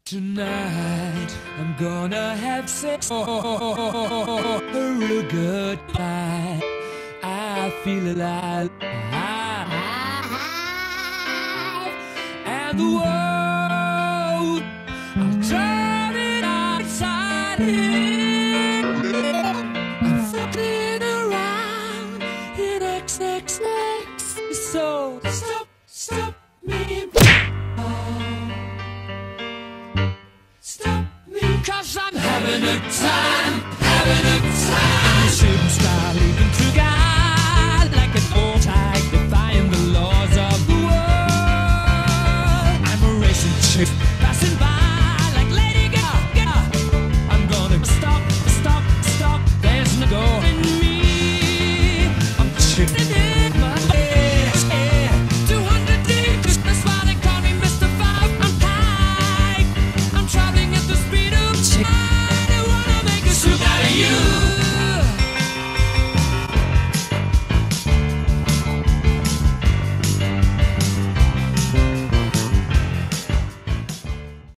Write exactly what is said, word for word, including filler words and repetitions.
Tonight I'm gonna have sex, oh, a real good time. I feel alive, and the world, I'll turn it outside in. I'm floating around in X X X, so stop, stop me. Cause I'm having a time, having a time. Shooting star leaving